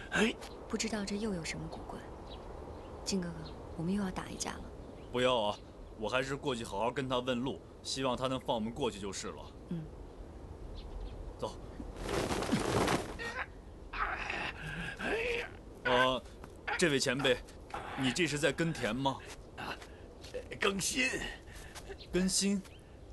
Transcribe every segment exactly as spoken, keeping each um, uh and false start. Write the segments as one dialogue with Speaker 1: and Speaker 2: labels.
Speaker 1: 哎，
Speaker 2: 不知道这又有什么古怪。靖哥哥，我们又要打一架了。
Speaker 3: 不要啊，我还是过去好好跟他问路，希望他能放我们过去就是了。
Speaker 2: 嗯，
Speaker 3: 走。呃，这位前辈，你这是在耕田吗？
Speaker 1: 啊，耕莘。
Speaker 3: 耕莘。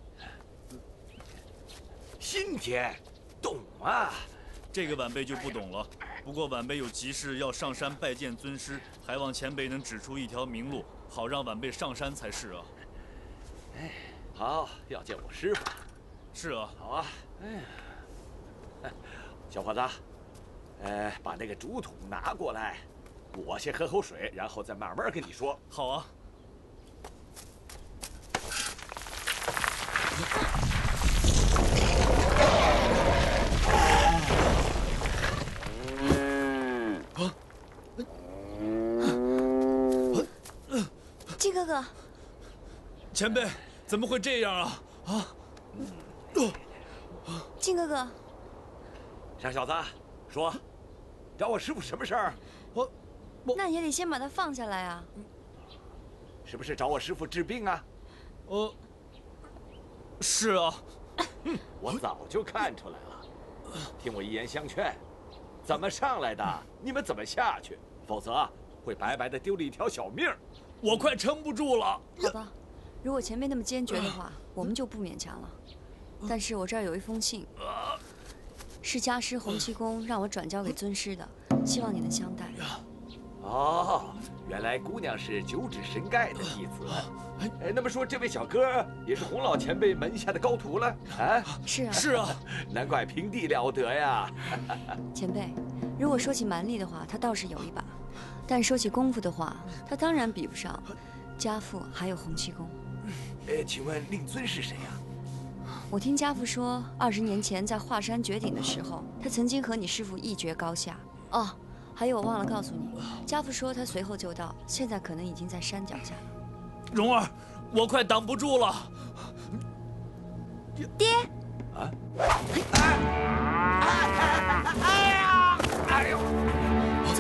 Speaker 1: 新田，懂啊。
Speaker 3: 这个晚辈就不懂了。不过晚辈有急事要上山拜见尊师，还望前辈能指出一条明路，好让晚辈上山才是啊。
Speaker 1: 哎，好，要见我师傅。
Speaker 3: 是啊。
Speaker 1: 好啊。哎，小伙子，呃，把那个竹筒拿过来，我先喝口水，然后再慢慢跟你说。
Speaker 3: 好啊。
Speaker 2: 靖哥哥，
Speaker 3: 前辈，怎么会这样啊？啊！
Speaker 2: 靖哥哥，
Speaker 1: 傻小子，说，找我师傅什么事儿？
Speaker 3: 我，我
Speaker 2: 那也得先把他放下来啊。
Speaker 1: 是不是找我师傅治病啊？
Speaker 3: 呃，是啊。
Speaker 1: 哼，我早就看出来了。听我一言相劝，怎么上来的，你们怎么下去，否则会白白的丢了一条小命。
Speaker 3: 我快撑不住了。
Speaker 2: 好吧，如果前辈那么坚决的话，我们就不勉强了。但是我这儿有一封信，是家师洪七公让我转交给尊师的，希望你能相待。
Speaker 1: 哦，原来姑娘是九指神丐的弟子。哎，那么说这位小哥也是洪老前辈门下的高徒了啊？
Speaker 2: 是啊，
Speaker 3: 是啊，
Speaker 1: 难怪平地了得呀。
Speaker 2: 前辈，如果说起蛮力的话，他倒是有一把。但说起功夫的话，他当然比不上家父还有洪七公。
Speaker 1: 呃，请问令尊是谁呀？
Speaker 2: 我听家父说，二十年前在华山绝顶的时候，他曾经和你师父一决高下。哦，还有我忘了告诉你，家父说他随后就到，现在可能已经在山脚下了。
Speaker 3: 蓉儿，我快挡不住了。
Speaker 2: 爹！
Speaker 1: 啊！哎呀！哎呦！
Speaker 2: 走。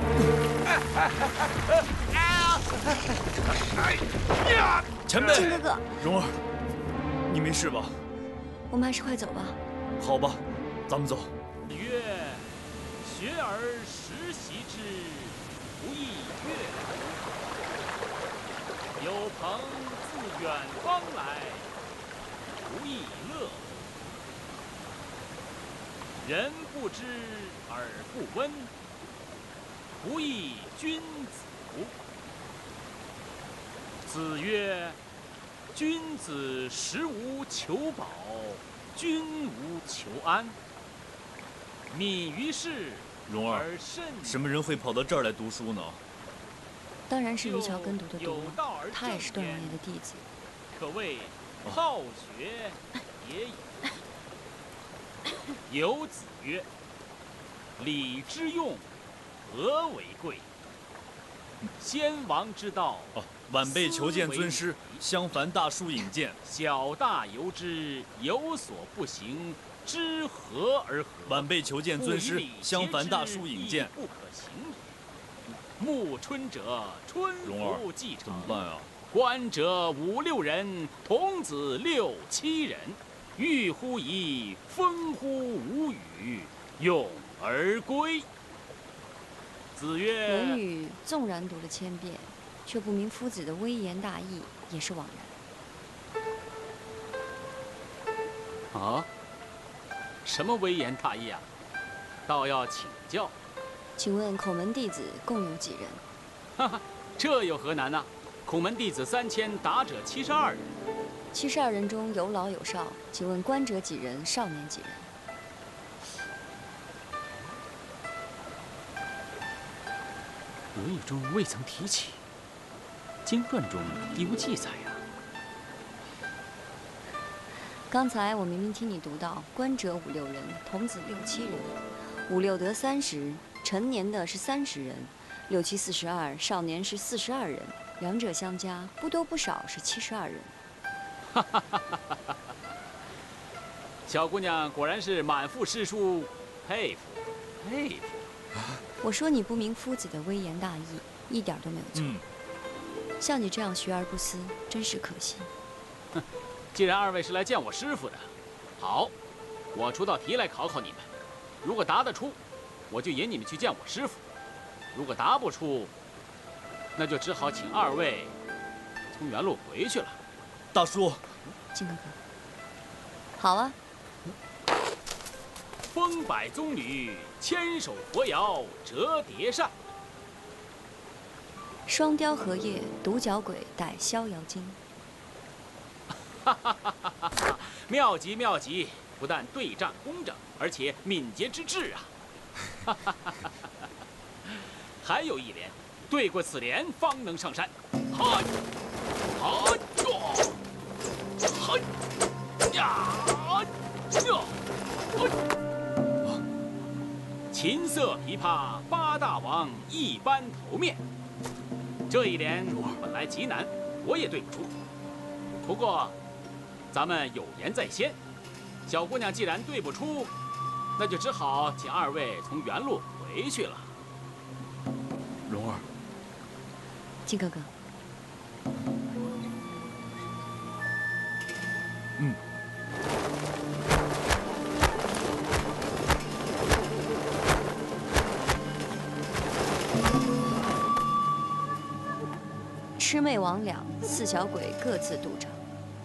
Speaker 3: 前辈，
Speaker 2: 靖哥哥，
Speaker 3: 蓉儿，你没事吧？
Speaker 2: 我们还是快走吧。
Speaker 3: 好吧，咱们走。
Speaker 4: 曰：学而时习之，不亦乐乎？有朋自远方来，不亦乐乎？人不知而不闻，不亦君子乎？子曰：君子食无求饱，君无求安。敏于事
Speaker 3: 蓉儿，
Speaker 4: 而慎。
Speaker 3: 什么人会跑到这儿来读书呢？
Speaker 2: 当然是于桥耕读的读了，
Speaker 4: 有道而
Speaker 2: 他也是段
Speaker 4: 正
Speaker 2: 王爷的弟子。
Speaker 4: 可谓好学也已。有子曰：礼之用，和为贵。先王之道，
Speaker 3: 哦，晚辈求见尊师，襄樊大叔引荐。
Speaker 4: 小大由之，有所不行，知和而和。
Speaker 3: 晚辈求见尊师，襄樊大叔引荐。
Speaker 4: 不可行也。暮春者，春服既成。
Speaker 3: 怎么办啊？
Speaker 4: 观者五六人，童子六七人。欲乎沂，风乎舞雨，咏而归。子曰：
Speaker 2: 《论语》纵然读了千遍，却不明夫子的微言大义，也是枉然。
Speaker 4: 啊？什么微言大义啊？倒要请教。
Speaker 2: 请问孔门弟子共有几人？
Speaker 4: 哈哈，这有何难呢？孔门弟子三千，达者七十二人。
Speaker 2: 七十二人中有老有少，请问观者几人？少年几人？
Speaker 4: 《论语》中未曾提起，经传中亦无记载呀。
Speaker 2: 刚才我明明听你读到，观者五六人，童子六七人，五六得三十，成年的是三十人，六七四十二，少年是四十二人，两者相加，不多不少是七十二人。
Speaker 4: 哈哈哈哈哈！小姑娘果然是满腹诗书，佩服佩服。
Speaker 2: 我说你不明夫子的微言大义，一点都没有错。
Speaker 3: 嗯，
Speaker 2: 像你这样学而不思，真是可惜。
Speaker 4: 哼，既然二位是来见我师傅的，好，我出道题来考考你们。如果答得出，我就引你们去见我师傅；如果答不出，那就只好请二位从原路回去了。
Speaker 3: 大叔，
Speaker 2: 靖哥哥，好啊。
Speaker 4: 风摆棕榈，千手佛摇折叠扇。
Speaker 2: 双雕荷叶，独角鬼带逍遥津。
Speaker 4: 哈哈哈哈哈！妙极妙极，不但对仗工整，而且敏捷之至啊！哈哈哈哈哈！还有一联，对过此联方能上山。哈，哈哟，哈呀呀！琴瑟琵琶八大王一般头面。这一联本来极难，我也对不出。不过，咱们有言在先，小姑娘既然对不出，那就只好请二位从原路回去了。
Speaker 3: 蓉儿，
Speaker 2: 靖哥哥，
Speaker 3: 嗯。
Speaker 2: 魑魅魍魉四小鬼各自渡场。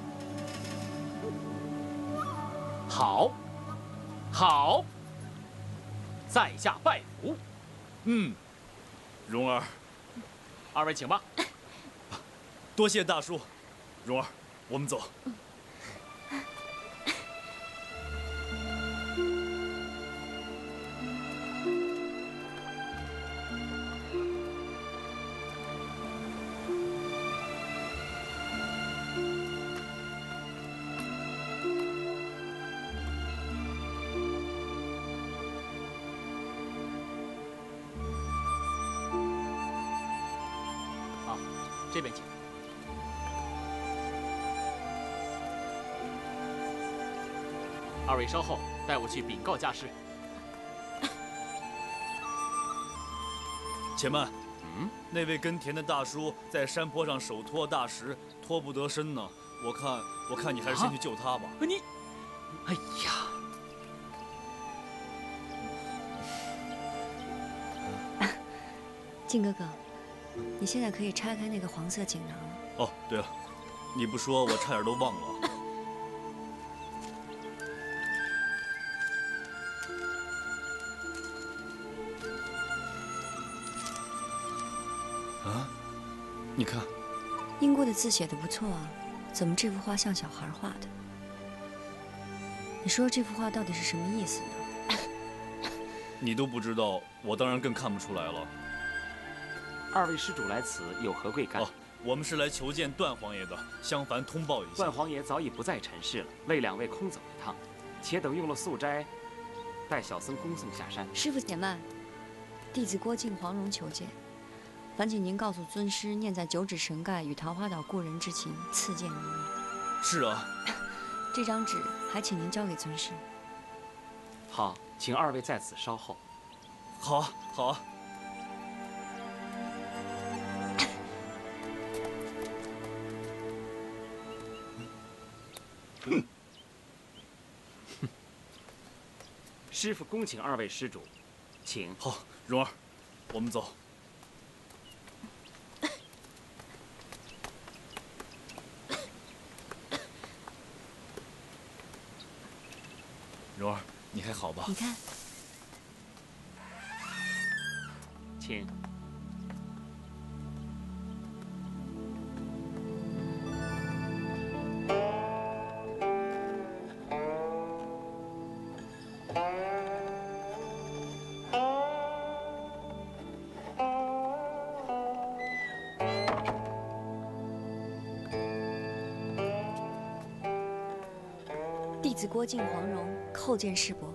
Speaker 4: 好，好，在下拜服。
Speaker 3: 嗯，蓉儿，
Speaker 4: 二位请吧。
Speaker 3: 多谢大叔。蓉儿，我们走。
Speaker 4: 这边请。二位稍后，带我去禀告家师。
Speaker 3: 且慢，
Speaker 4: 嗯，
Speaker 3: 那位耕田的大叔在山坡上手托大石，脱不得身呢。我看，我看你还是先去救他吧。
Speaker 4: 啊、你，哎呀！
Speaker 2: 靖哥哥，你现在可以拆开那个黄色锦囊了。
Speaker 3: 哦，对了，你不说，我差点都忘了。啊，你看，
Speaker 2: 英姑的字写的不错啊，怎么这幅画像小孩画的？你说这幅画到底是什么意思呢？
Speaker 3: 你都不知道，我当然更看不出来了。
Speaker 4: 二位施主来此有何贵干？
Speaker 3: 哦，我们是来求见段皇爷的，相烦通报一下。
Speaker 5: 段皇爷早已不在尘世了，为两位空走一趟，且等用了素斋，待小僧恭送下山。
Speaker 2: 师傅且慢，弟子郭靖黄蓉求见，烦请您告诉尊师，念在九指神盖与桃花岛故人之情，赐见您。
Speaker 3: 是啊。
Speaker 2: 这张纸还请您交给尊师。
Speaker 5: 好，请二位在此稍后。
Speaker 3: 好啊，好啊。
Speaker 5: 哼，师傅恭请二位施主，请。
Speaker 3: 好，蓉儿，我们走。蓉儿，你还好吧？
Speaker 2: 你看，
Speaker 5: 请。
Speaker 2: 弟子郭靖黄蓉叩见师伯。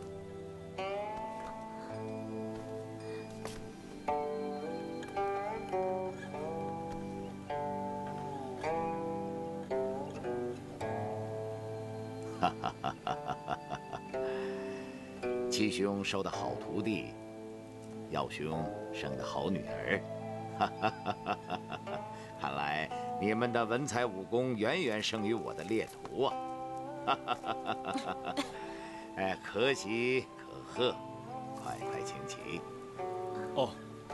Speaker 6: 哈哈哈哈哈！七兄收的好徒弟， 耀兄生的好女儿。哈哈哈哈哈哈！看来你们的文才武功远远胜于我的列徒啊！哈哈哈哈哈哈！哎，可喜可贺，快快请起。
Speaker 3: 哦。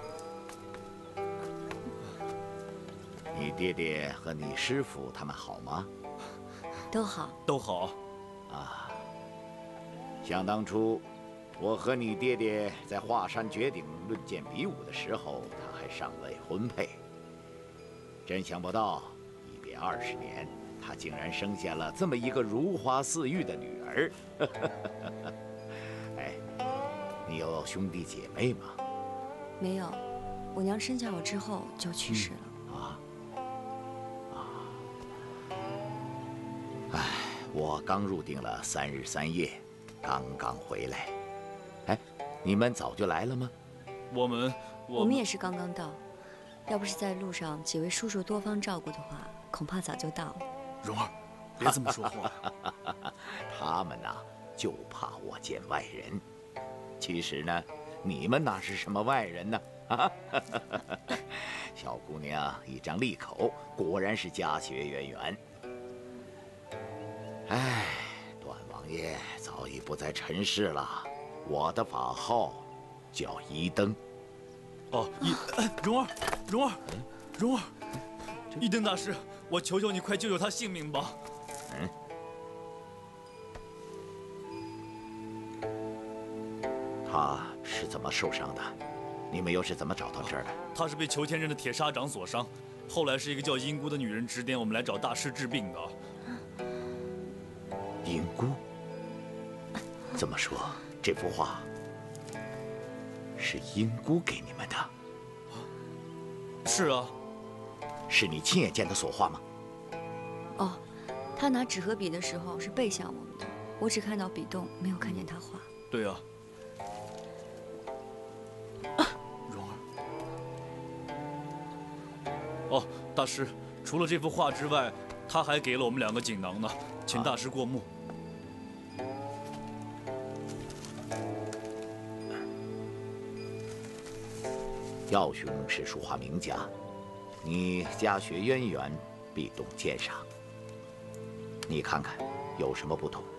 Speaker 6: 你爹爹和你师傅他们好吗？
Speaker 2: 都好，
Speaker 3: 都好。
Speaker 6: 啊，想当初，我和你爹爹在华山绝顶论剑比武的时候，他还尚未婚配。真想不到，一别二十年，他竟然生下了这么一个如花似玉的女儿。哎，你有兄弟姐妹吗？
Speaker 2: 没有，我娘生下我之后就去世了。
Speaker 6: 嗯、啊啊！哎，我刚入定了三日三夜，刚刚回来。哎，你们早就来了吗？
Speaker 3: 我们我
Speaker 2: 我们也是刚刚到。要不是在路上几位叔叔多方照顾的话，恐怕早就到了。
Speaker 3: 蓉儿，别这么说话。
Speaker 6: 他们呐，就怕我见外人。其实呢，你们哪是什么外人呢？啊，小姑娘一张利口，果然是家学渊源。哎，段王爷早已不在尘世了。我的法号叫一灯。
Speaker 3: 哦，一，蓉儿，蓉儿，蓉儿，一灯大师，我求求你快救救他性命吧！
Speaker 6: 嗯。他是怎么受伤的？你们又是怎么找到这儿的？
Speaker 3: 他是被裘天刃的铁砂掌所伤，后来是一个叫英姑的女人指点我们来找大师治病的。
Speaker 6: 英姑？这么说，这幅画是英姑给你们的？
Speaker 3: 是啊。
Speaker 6: 是你亲眼见他所画吗？
Speaker 2: 哦，他拿纸和笔的时候是背向我们的，我只看到笔动，没有看见他画。
Speaker 3: 对啊。蓉儿。哦，大师，除了这幅画之外，他还给了我们两个锦囊呢，请大师过目。
Speaker 6: 耀兄是书画名家，你家学渊源，必懂鉴赏。你看看，有什么不同？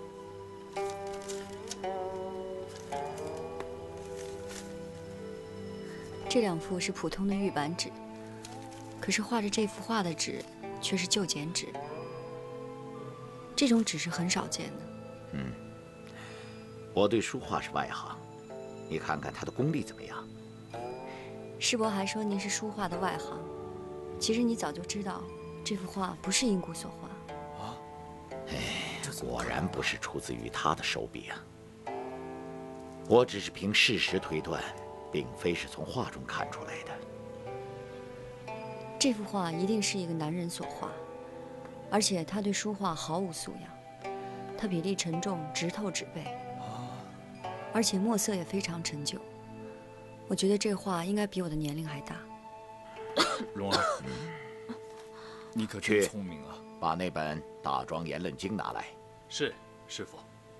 Speaker 2: 这两幅是普通的玉板纸，可是画着这幅画的纸却是旧剪纸。这种纸是很少见的。
Speaker 6: 嗯，我对书画是外行，你看看他的功力怎么样？
Speaker 2: 师伯还说您是书画的外行，其实你早就知道，这幅画不是英姑所画。
Speaker 6: 啊？哎，果然不是出自于他的手笔啊！我只是凭事实推断，并非是从画中看出来的。
Speaker 2: 这幅画一定是一个男人所画，而且他对书画毫无素养，他笔力沉重，直透纸背，而且墨色也非常陈旧。我觉得这画应该比我的年龄还大。
Speaker 3: 蓉儿，你可真聪明啊！
Speaker 6: 把那本《大庄严论经》拿来。
Speaker 4: 是，师父。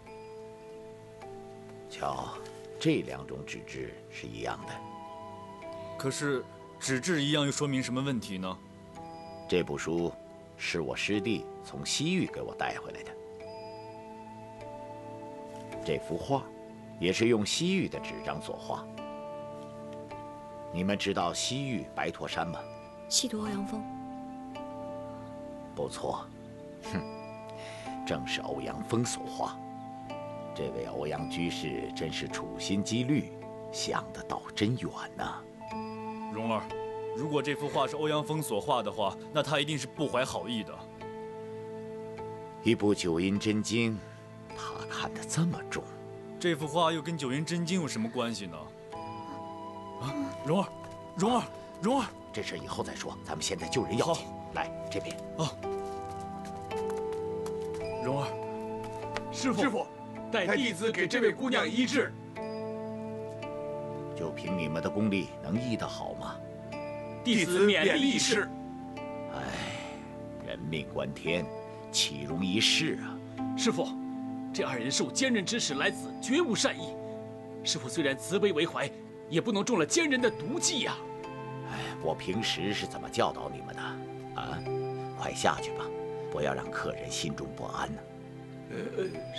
Speaker 6: 瞧，这两种纸质是一样的。
Speaker 3: 可是纸质一样又说明什么问题呢？
Speaker 6: 这部书是我师弟从西域给我带回来的。这幅画也是用西域的纸张所画。你们知道西域白驼山吗？
Speaker 2: 西毒欧阳锋。
Speaker 6: 不错，哼，正是欧阳锋所画。这位欧阳居士真是处心积虑，想得倒真远呐。
Speaker 3: 蓉儿，如果这幅画是欧阳锋所画的话，那他一定是不怀好意的。
Speaker 6: 一部《九阴真经》，他看得这么重。
Speaker 3: 这幅画又跟《九阴真经》有什么关系呢？啊，蓉儿，蓉儿，蓉儿，
Speaker 6: 这事以后再说，咱们现在救人要紧。来这边。
Speaker 3: 啊，蓉儿，
Speaker 4: 师傅，师傅，带弟子给这位姑娘医治。
Speaker 6: 就凭你们的功力，能医得好吗？
Speaker 4: 弟子勉力一试。
Speaker 6: 唉，人命关天，岂容一试啊！
Speaker 4: 师傅，这二人受奸人之使来此，绝无善意。师傅虽然慈悲为怀， 也不能中了奸人的毒计呀！
Speaker 6: 哎，我平时是怎么教导你们的？啊，快下去吧，不要让客人心中不安呢。
Speaker 1: 呃呃，是。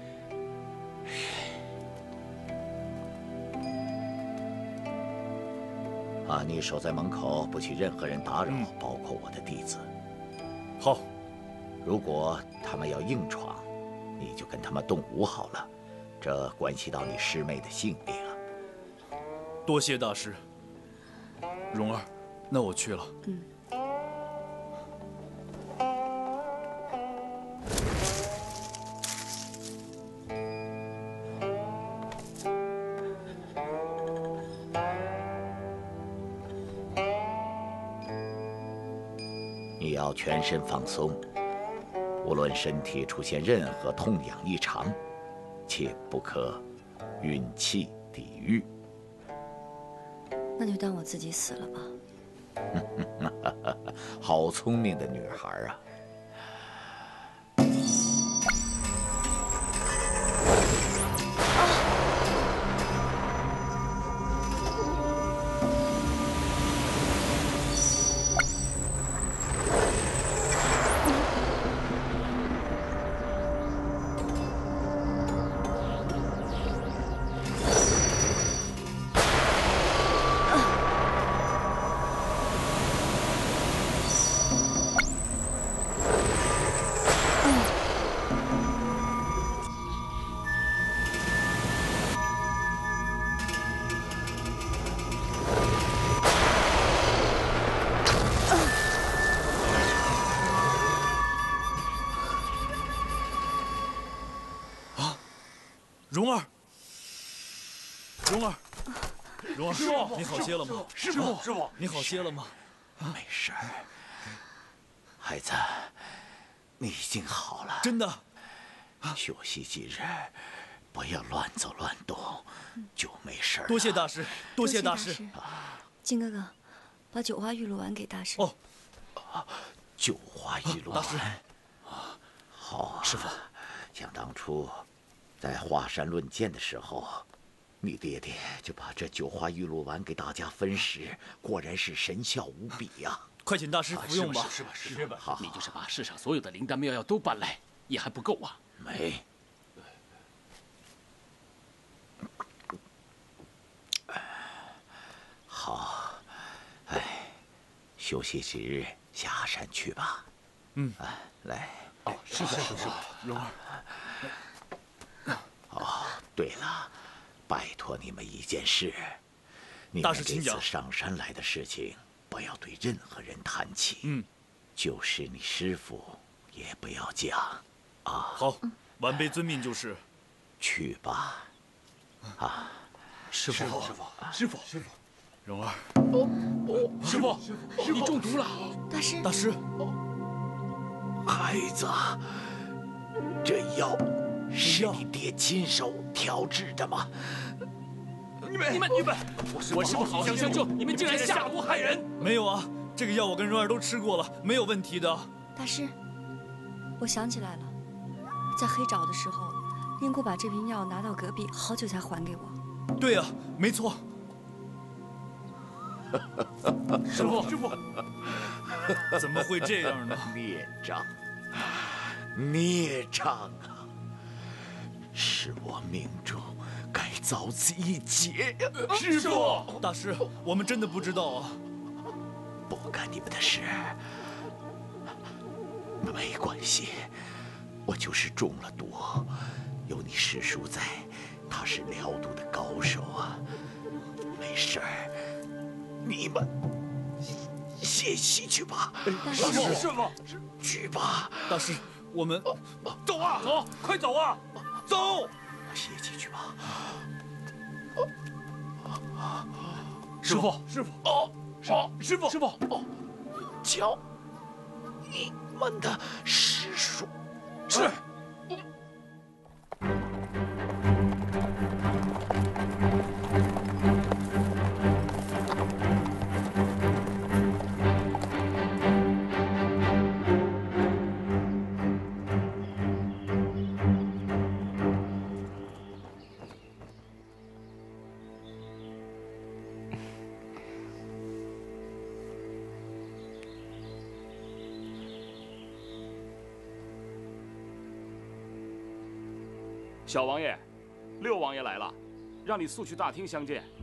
Speaker 6: 啊，你守在门口，不许任何人打扰，嗯、包括我的弟子。
Speaker 3: 好。
Speaker 6: 如果他们要硬闯，你就跟他们动武好了，这关系到你师妹的性命啊。
Speaker 3: 多谢大师。蓉儿，那我去了。
Speaker 2: 嗯。
Speaker 6: 你要全身放松，无论身体出现任何痛痒异常，切不可运气抵御。
Speaker 2: 那就当我自己死了吧。
Speaker 6: 好聪明的女孩啊！
Speaker 3: 蓉儿，蓉儿，蓉儿，师傅，你好些了吗？
Speaker 1: 师傅，师傅，
Speaker 3: 你好些了吗？
Speaker 6: 没事儿，孩子，你已经好了。
Speaker 3: 真的。
Speaker 6: 休息几日，不要乱走乱动，就没事了。
Speaker 3: 多谢大师，多谢大师。
Speaker 2: 金哥哥，把九花玉露丸给大师。
Speaker 3: 哦，
Speaker 6: 九花玉露丸。
Speaker 3: 大师，
Speaker 6: 好啊，
Speaker 3: 师傅，
Speaker 6: 想当初。在华山论剑的时候，你爹爹就把这九花玉露丸给大家分食，果然是神效无比呀、啊！
Speaker 3: 快请大师服用吧。
Speaker 4: 是吧？是吧？是吧？
Speaker 6: 好，
Speaker 4: 你就是把世上所有的灵丹妙药都搬来，也还不够啊！
Speaker 6: 没。好，哎，休息几日，下山去吧。
Speaker 3: 嗯，
Speaker 6: 啊，来。
Speaker 4: 哦，是是是是，
Speaker 3: 蓉儿。
Speaker 6: 哦，对了，拜托你们一件事，你
Speaker 3: 们
Speaker 6: 这次上山来的事情，不要对任何人谈起。
Speaker 3: 嗯，
Speaker 6: 就是你师傅也不要讲，啊。
Speaker 3: 好，晚辈遵命就是。
Speaker 6: 去吧，啊，
Speaker 3: 师傅，
Speaker 4: 师傅，师傅，师傅，
Speaker 3: 蓉儿，
Speaker 4: 师傅，师傅，你中毒了，
Speaker 2: 大师，
Speaker 3: 大师，
Speaker 6: 孩子，这药。是你爹亲手调制的吗？
Speaker 4: 你们、你们、你们！我师父好心相救，你们竟然下毒害人！
Speaker 3: 没有啊，这个药我跟蓉儿都吃过了，没有问题的。
Speaker 2: 大师，我想起来了，在黑沼的时候，令姑把这瓶药拿到隔壁，好久才还给我。
Speaker 3: 对啊，没错。
Speaker 4: 师父，师父，
Speaker 3: 怎么会这样呢？
Speaker 6: 孽障，孽障啊！是我命中该遭此一劫呀！
Speaker 4: 师父，
Speaker 3: 大师，我们真的不知道啊。
Speaker 6: 不干你们的事，没关系，我就是中了毒，有你师叔在，他是疗毒的高手啊，没事儿，你们歇息去吧。
Speaker 2: 师
Speaker 4: 父，师父，
Speaker 6: 去吧。
Speaker 3: 大师，我们
Speaker 4: 走啊，走，快走啊！走，
Speaker 6: 歇息去吧。
Speaker 4: 师傅，师傅，哦，师傅，师傅，
Speaker 6: 哦，叫你们的师叔。
Speaker 4: 是。
Speaker 5: 小王爷，六王爷来了，让你速去大厅相见。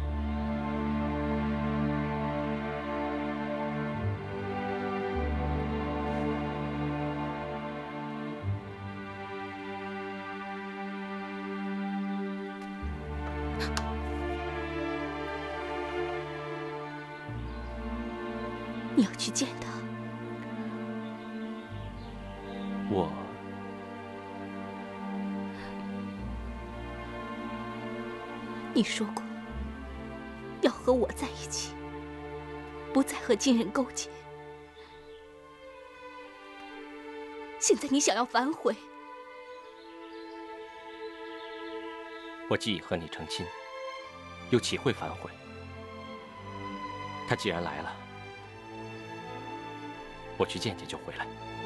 Speaker 7: 你要去见他？
Speaker 5: 我
Speaker 7: 你说过要和我在一起，不再和金人勾结。现在你想要反悔？
Speaker 5: 我既已和你成亲，又岂会反悔？他既然来了，我去见见就回来。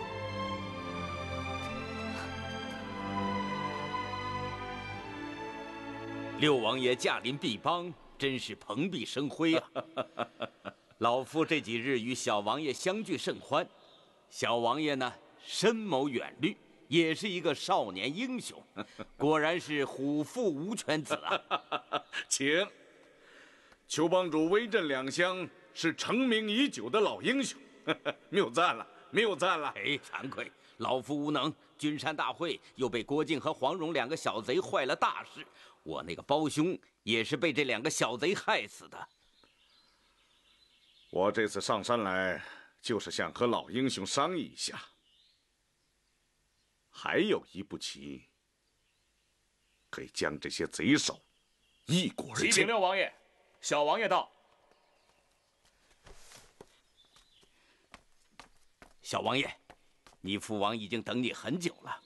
Speaker 8: 六王爷驾临毕邦，真是蓬荜生辉啊！老夫这几日与小王爷相聚甚欢，小王爷呢深谋远虑，也是一个少年英雄，果然是虎父无犬子啊！
Speaker 9: 请，邱帮主威震两乡，是成名已久的老英雄，谬赞了，谬赞了！
Speaker 8: 哎，惭愧，老夫无能。君山大会又被郭靖和黄蓉两个小贼坏了大事，我那个胞兄也是被这两个小贼害死的。
Speaker 9: 我这次上山来，就是想和老英雄商议一下。还有一步棋，可以将这些贼首一鼓而
Speaker 5: 启禀
Speaker 9: 尽。
Speaker 5: 六王爷，小王爷到。
Speaker 8: 小王爷，你父王已经等你很久了。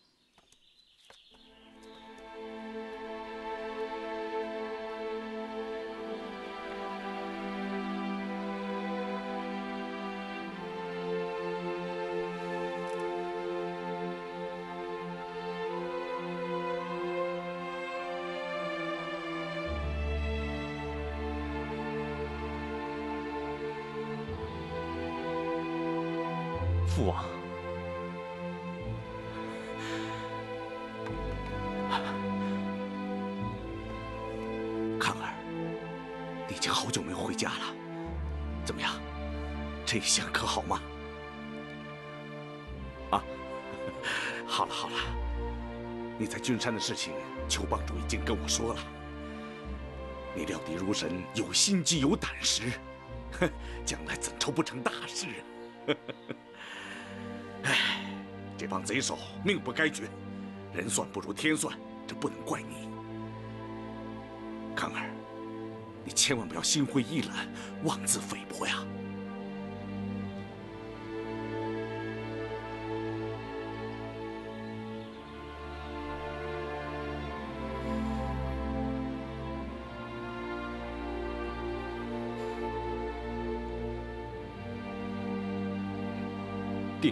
Speaker 5: 父王，
Speaker 9: 康儿，你已经好久没有回家了，怎么样？这一乡可好吗？啊，好了好了，你在君山的事情，邱帮主已经跟我说了。你料敌如神，有心机有胆识，哼，将来怎愁不成大事啊？唉，这帮贼首命不该绝，人算不如天算，这不能怪你。康儿，你千万不要心灰意冷，妄自菲薄呀！
Speaker 5: 爹，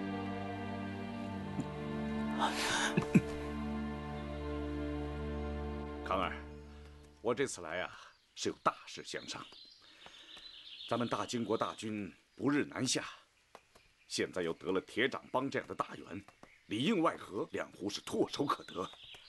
Speaker 9: 康儿，我这次来啊，是有大事相商。咱们大金国大军不日南下，现在又得了铁掌帮这样的大援，里应外合，两湖是唾手可得。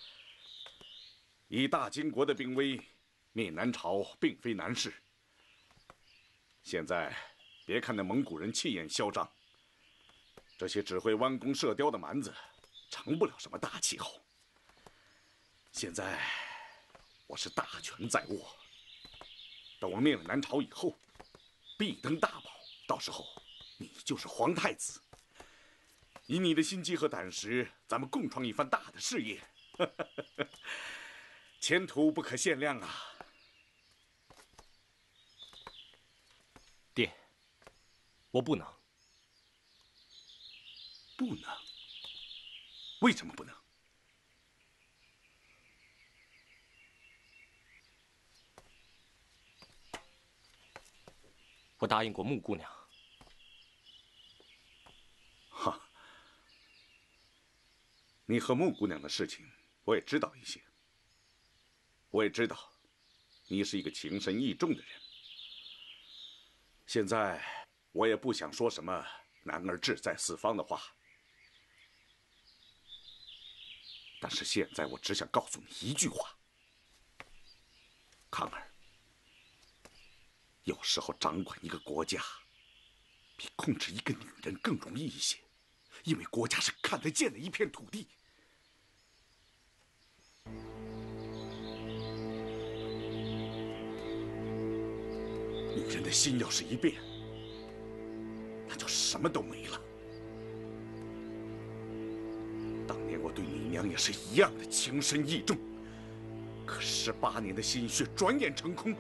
Speaker 9: 以大金国的兵威，灭南朝并非难事。现在，别看那蒙古人气焰嚣张，这些只会弯弓射雕的蛮子，成不了什么大气候。现在，我是大权在握，等我灭了南朝以后，必登大宝，到时候你就是皇太子。以你的心机和胆识，咱们共创一番大的事业，前途不可限量啊！
Speaker 5: 爹，我不能。
Speaker 9: 不能？为什么不能？
Speaker 5: 我答应过穆姑娘。
Speaker 9: 哈，你和穆姑娘的事情，我也知道一些。我也知道，你是一个情深义重的人。现在，我也不想说什么“男儿志在四方”的话。 但是现在我只想告诉你一句话，康儿，有时候掌管一个国家，比控制一个女人更容易一些，因为国家是看得见的一片土地。女人的心要是一变，那就什么都没了。当年我对你娘也是一样的情深意重，可十八年的心血转眼成空。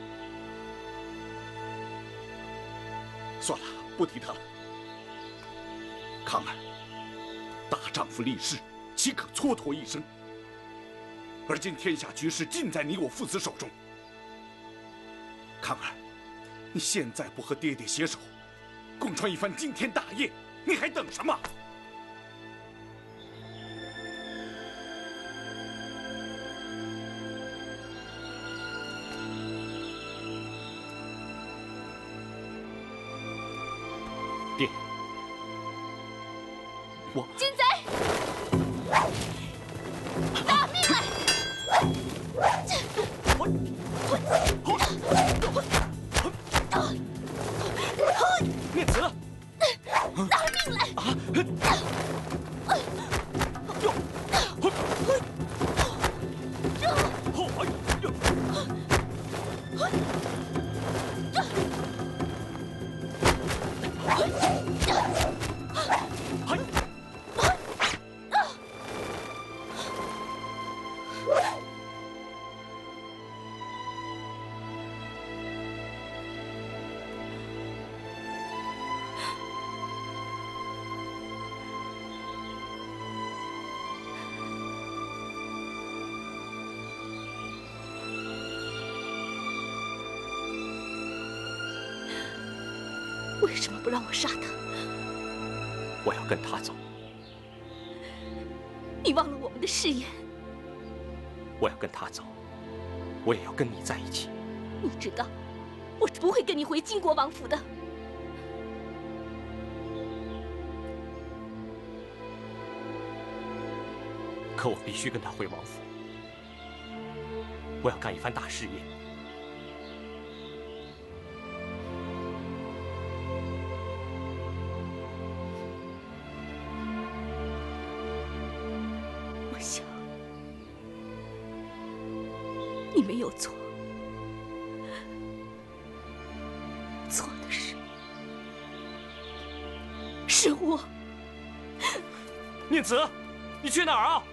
Speaker 9: 算了，不提他了。康儿，大丈夫立誓，岂可蹉跎一生？而今天下局势尽在你我父子手中。康儿，你现在不和爹爹携手，共创一番惊天大业，你还等什么？
Speaker 5: 爹，我
Speaker 7: 金贼，打命来！
Speaker 5: 念慈，
Speaker 7: 拿命来！
Speaker 5: 啊！
Speaker 7: 为什么不让我杀他？
Speaker 5: 我要跟他走。
Speaker 7: 你忘了我们的誓言。
Speaker 5: 我要跟他走，我也要跟你在一起。
Speaker 7: 你知道，我是不会跟你回金国王府的。
Speaker 5: 可我必须跟他回王府。我要干一番大事业。
Speaker 7: 我想，你没有错，错的是是我。
Speaker 5: 念慈，你去哪儿啊？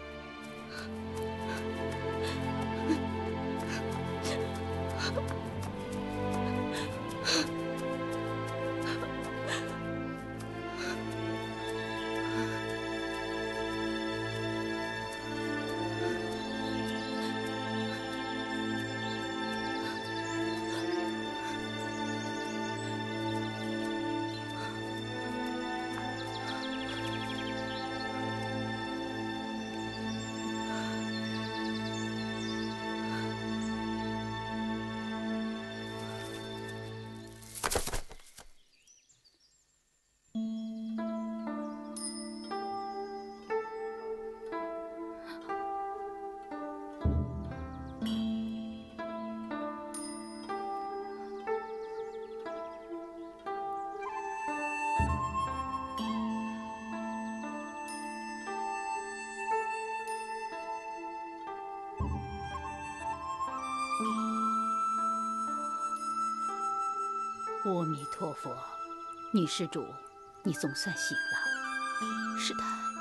Speaker 10: 阿弥陀佛，女施主，你总算醒了。
Speaker 7: 师太，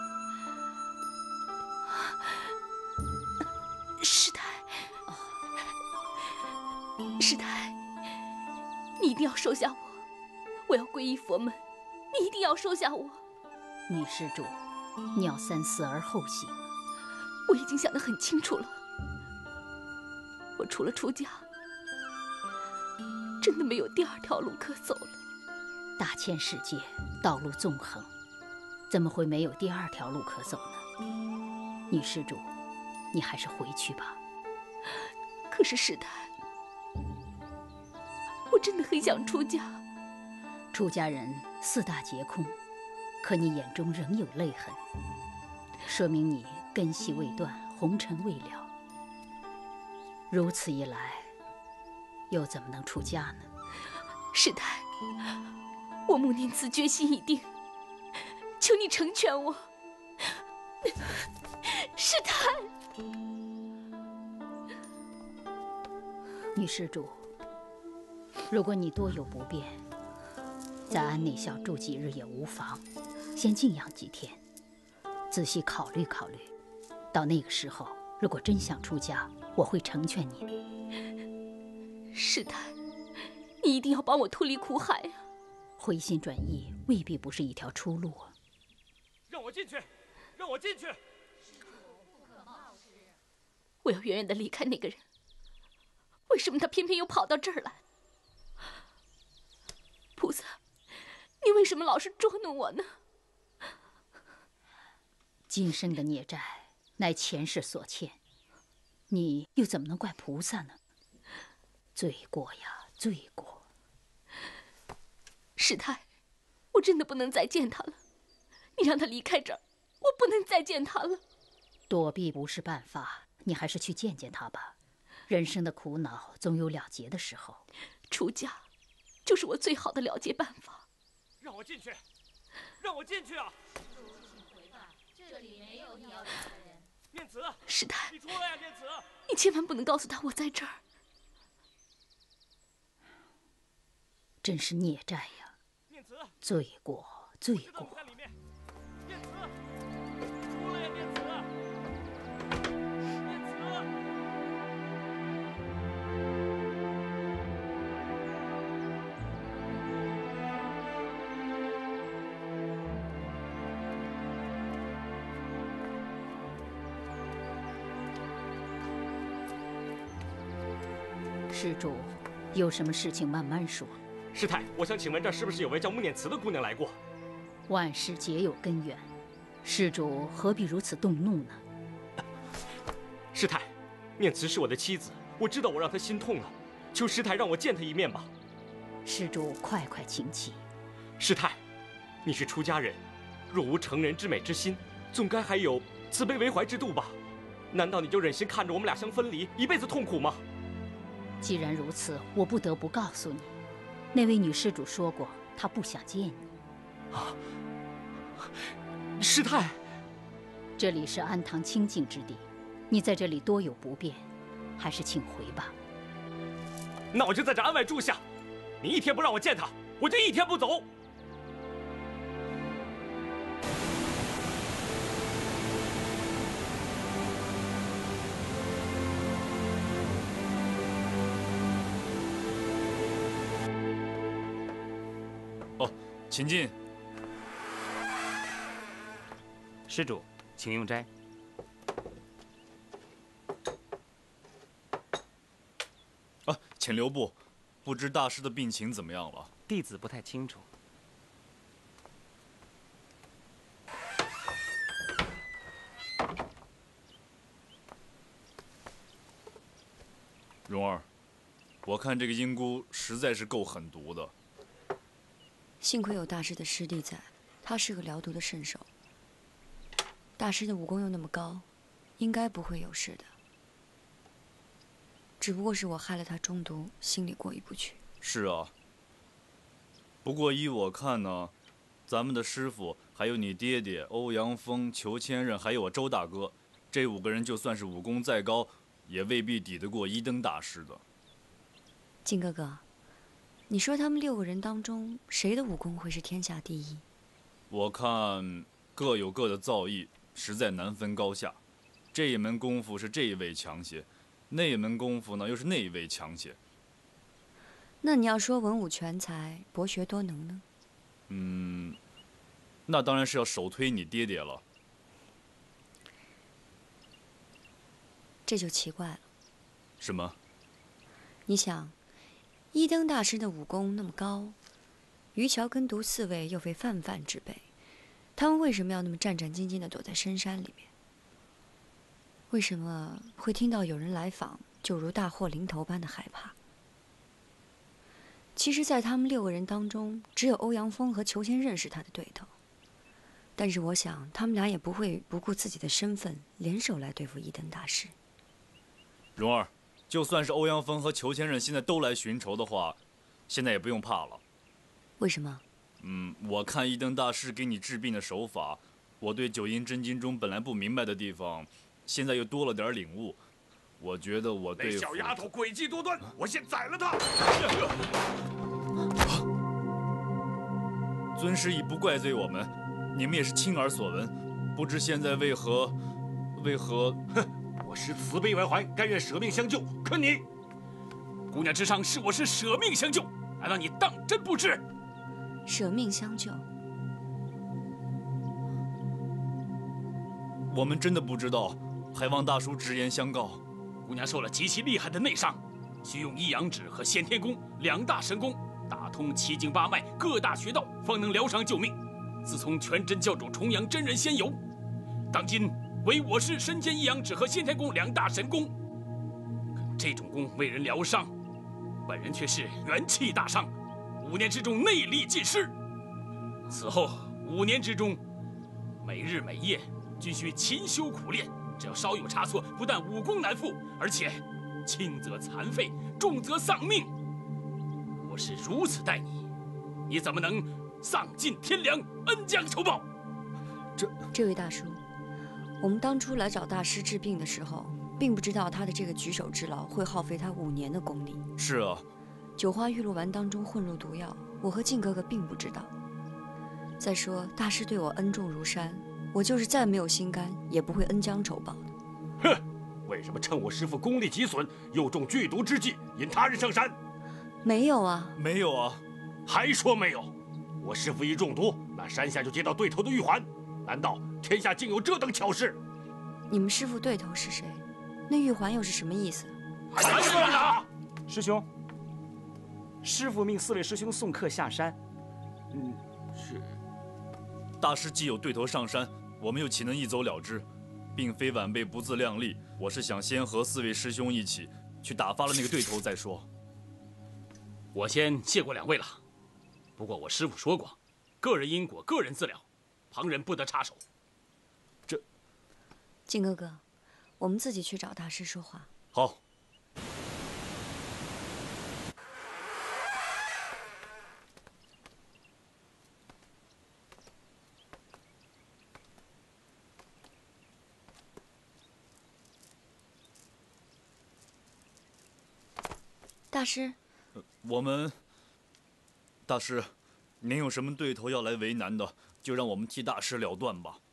Speaker 7: 师太，师太，你一定要收下我，我要皈依佛门，你一定要收下我。
Speaker 10: 女施主，你要三思而后行。
Speaker 7: 我已经想得很清楚了，我除了出家，真的没有第二条路可走了。
Speaker 10: 大千世界，道路纵横，怎么会没有第二条路可走呢？女施主，你还是回去吧。
Speaker 7: 可是师太，我真的很想出家。
Speaker 10: 出家人四大皆空，可你眼中仍有泪痕，说明你根系未断，红尘未了。如此一来，又怎么能出家呢？
Speaker 7: 师太，我穆念慈决心已定，求你成全我。师太，
Speaker 10: 女施主，如果你多有不便，在安内校住几日也无妨，先静养几天，仔细考虑考虑。到那个时候，如果真想出家，我会成全你的。
Speaker 7: 师太，你一定要帮我脱离苦海啊！
Speaker 10: 回心转意未必不是一条出路啊！
Speaker 5: 让我进去，让我进去！
Speaker 7: 我要远远的离开那个人，为什么他偏偏又跑到这儿来？菩萨，你为什么老是捉弄我呢？
Speaker 10: 今生的孽债乃前世所欠，你又怎么能怪菩萨呢？罪过呀，罪过！
Speaker 7: 师太，我真的不能再见他了。你让他离开这儿，我不能再见他了。
Speaker 10: 躲避不是办法，你还是去见见他吧。人生的苦恼总有了结的时候。
Speaker 7: 出家，就是我最好的了结办法。
Speaker 5: 让我进去，让我进去啊！
Speaker 11: 这里没有你要找的人。
Speaker 5: 念慈，
Speaker 7: 师太，
Speaker 5: 你出来呀，念慈！
Speaker 7: 你千万不能告诉他我在这儿。
Speaker 10: 真是孽债呀！罪过，罪过！
Speaker 5: 念慈，出来呀，念慈！念慈！
Speaker 10: 施主，有什么事情慢慢说。
Speaker 5: 师太，我想请问，这是不是有位叫穆念慈的姑娘来过？
Speaker 10: 万事皆有根源，施主何必如此动怒呢？
Speaker 5: 师太，念慈是我的妻子，我知道我让她心痛了，求师太让我见她一面吧。
Speaker 10: 施主快快请起。
Speaker 5: 师太，你是出家人，若无成人之美之心，总该还有慈悲为怀之度吧？难道你就忍心看着我们俩相分离，一辈子痛苦吗？
Speaker 10: 既然如此，我不得不告诉你，那位女施主说过，她不想见你。
Speaker 5: 啊，师太，
Speaker 10: 这里是安堂清净之地，你在这里多有不便，还是请回吧。
Speaker 5: 那我就在这安外住下，你一天不让我见她，我就一天不走。
Speaker 3: 哦，请进。
Speaker 12: 施主，请用斋。
Speaker 3: 啊，请留步。不知大师的病情怎么样了？
Speaker 12: 弟子不太清楚。
Speaker 3: 蓉儿，我看这个英姑实在是够狠毒的。
Speaker 2: 幸亏有大师的师弟在，他是个疗毒的圣手。大师的武功又那么高，应该不会有事的。只不过是我害了他中毒，心里过意不去。
Speaker 3: 是啊。不过依我看呢，咱们的师傅，还有你爹爹欧阳锋、裘千仞，还有我周大哥，这五个人就算是武功再高，也未必抵得过一灯大师的。
Speaker 2: 靖哥哥，你说他们六个人当中，谁的武功会是天下第一？
Speaker 3: 我看各有各的造诣，实在难分高下。这一门功夫是这一位强些，那一门功夫呢又是那一位强些。
Speaker 2: 那你要说文武全才、博学多能呢？
Speaker 3: 嗯，那当然是要首推你爹爹了。
Speaker 2: 这就奇怪了。
Speaker 3: 什么？
Speaker 2: 你想，一灯大师的武功那么高，于桥跟读四位又非泛泛之辈，他们为什么要那么战战兢兢地躲在深山里面？为什么会听到有人来访，就如大祸临头般的害怕？其实，在他们六个人当中，只有欧阳锋和裘千仞是他的对头。 但是我想，他们俩也不会不顾自己的身份，联手来对付一灯大师。
Speaker 3: 蓉儿，就算是欧阳锋和裘千仞现在都来寻仇的话，现在也不用怕了。
Speaker 2: 为什么？
Speaker 3: 嗯，我看一灯大师给你治病的手法，我对九阴真经中本来不明白的地方，现在又多了点领悟。我觉得我对付
Speaker 1: 那小丫头诡计多端，我先宰了她！
Speaker 3: 尊师已不怪罪我们，你们也是亲耳所闻，不知现在为何，为何？
Speaker 1: 哼，我是慈悲为怀，甘愿舍命相救。可你，
Speaker 4: 姑娘之上是我是舍命相救，难道你当真不知？
Speaker 2: 舍命相救，
Speaker 3: 我们真的不知道，还望大叔直言相告。
Speaker 4: 姑娘受了极其厉害的内伤，需用一阳指和先天功两大神功。 打通七经八脉、各大穴道，方能疗伤救命。自从全真教主重阳真人仙游，当今唯我师身兼一阳指和先天功两大神功。可用这种功为人疗伤，本人却是元气大伤，五年之中内力尽失。此后五年之中，每日每夜均需勤修苦练，只要稍有差错，不但武功难复，而且轻则残废，重则丧命。 我是如此待你，你怎么能丧尽天良、恩将仇报？
Speaker 3: 这
Speaker 2: 这位大叔，我们当初来找大师治病的时候，并不知道他的这个举手之劳会耗费他五年的功力。
Speaker 3: 是啊，
Speaker 2: 九花玉露丸当中混入毒药，我和靖哥哥并不知道。再说大师对我恩重如山，我就是再没有心肝，也不会恩将仇报的。
Speaker 1: 哼！为什么趁我师父功力极损，又中剧毒之计，引他人上山？
Speaker 2: 没有啊，
Speaker 3: 没有啊，
Speaker 1: 还说没有？我师父一中毒，那山下就接到对头的玉环，难道天下竟有这等巧事？
Speaker 2: 你们师父对头是谁？那玉环又是什么意思？
Speaker 1: 还说哪？
Speaker 12: 师兄，师父命四位师兄送客下山。
Speaker 1: 嗯，是。
Speaker 3: 大师既有对头上山，我们又岂能一走了之？并非晚辈不自量力，我是想先和四位师兄一起去打发了那个对头再说。
Speaker 4: 我先谢过两位了，不过我师父说过，个人因果个人自了，旁人不得插手。
Speaker 3: 这，
Speaker 2: 靖哥哥，我们自己去找大师说话。
Speaker 3: 好。
Speaker 2: 大师。
Speaker 3: 我们，大师，您有什么对头要来为难的，就让我们替大师了断吧。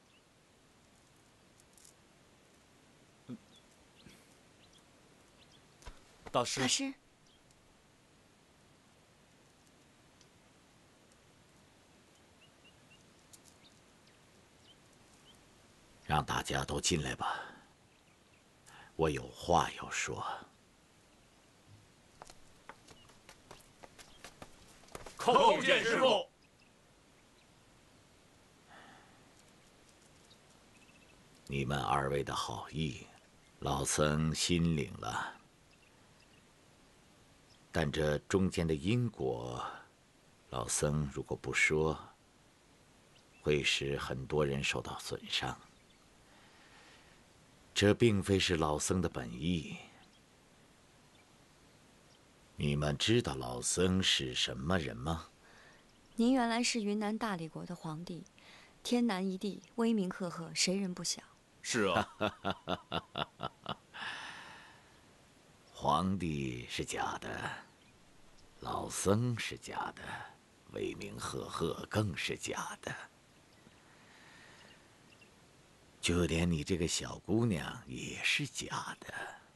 Speaker 3: 大师，
Speaker 2: 大师，
Speaker 6: 让大家都进来吧，我有话要说。
Speaker 1: 叩见师父。
Speaker 6: 你们二位的好意，老僧心领了。但这中间的因果，老僧如果不说，会使很多人受到损伤。这并非是老僧的本意。 你们知道老僧是什么人吗？
Speaker 2: 您原来是云南大理国的皇帝，天南一地，威名赫赫，谁人不晓？
Speaker 3: 是啊。
Speaker 6: 皇帝是假的，老僧是假的，威名赫赫更是假的。就连你这个小姑娘也是假的。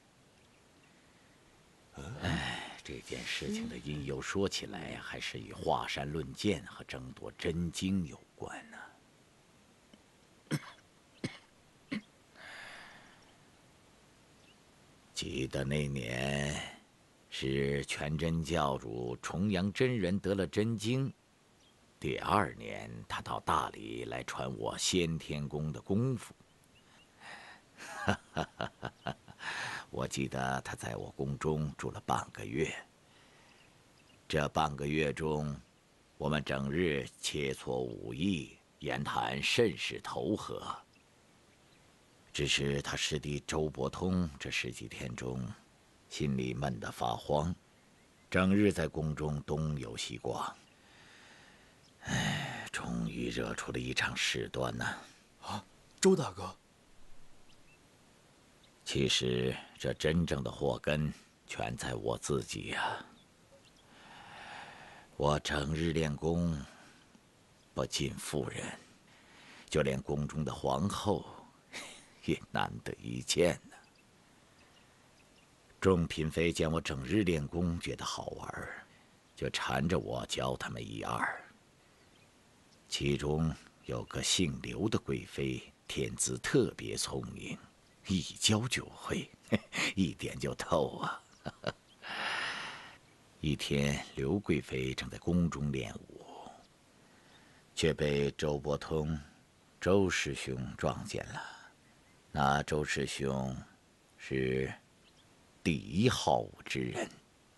Speaker 6: 哎。 这件事情的因由说起来，还是与华山论剑和争夺真经有关呢、啊。记得那年，是全真教主重阳真人得了真经，第二年他到大理来传我先天功的功夫。哈哈哈哈哈！ 我记得他在我宫中住了半个月。这半个月中，我们整日切磋武艺， 言谈甚是投合。只是他师弟周伯通这十几天中，心里闷得发慌，整日在宫中东游西逛。唉，终于惹出了一场事端呐！
Speaker 3: 啊，周大哥。
Speaker 6: 其实这真正的祸根全在我自己呀。我整日练功，不尽妇人，就连宫中的皇后也难得一见呢。众嫔妃见我整日练功，觉得好玩，就缠着我教他们一二。其中有个姓刘的贵妃，天资特别聪明，一教就会，一点就透啊。一天，刘贵妃正在宫中练武，却被周伯通、周师兄撞见了。那周师兄是第一好武之人，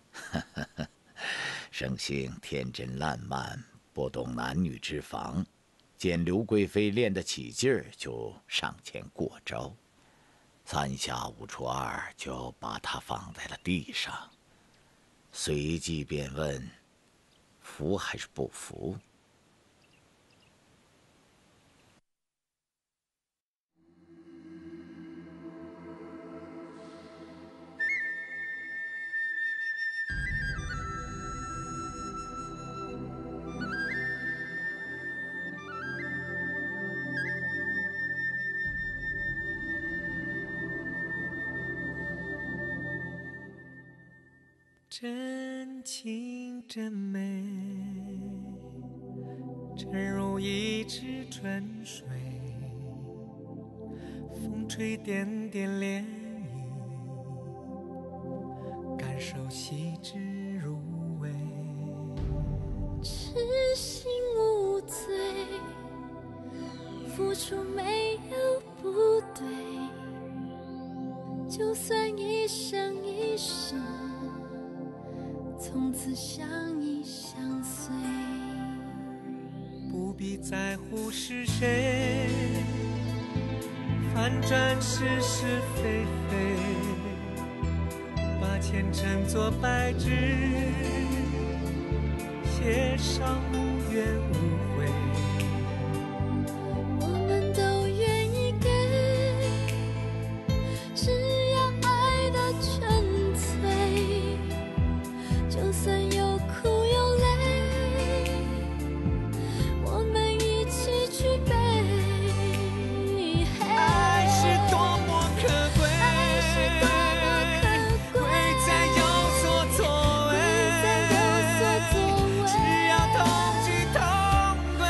Speaker 6: 生性天真烂漫，不懂男女之防。见刘贵妃练得起劲儿，就上前过招，三下五除二就把她放在了地上。随即便问：“服还是不服？”
Speaker 13: 真情真美，真如一池春水，风吹点点涟漪，感受细致入微。
Speaker 14: 痴心无罪，付出没有不对，就算一生一世，从此相依相随，
Speaker 13: 不必在乎是谁，反转是是非非，把前尘作白纸，写上无怨无悔。
Speaker 14: 我们都愿意给，只要爱的纯粹。就算有苦有泪，我们一起去背。
Speaker 13: 爱是多么可贵，贵在有所作为，只要同居同归，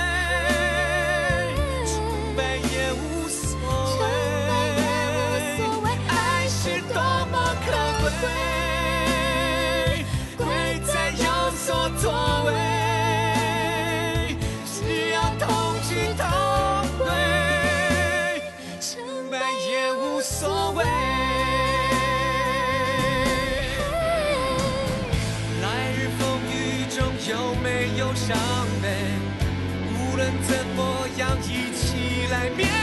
Speaker 13: 成败也无所谓。爱是多么可贵。所作为，只要同居同归，成败也无所谓。来日风雨中有没有伤悲，无论怎么样，一起来面对。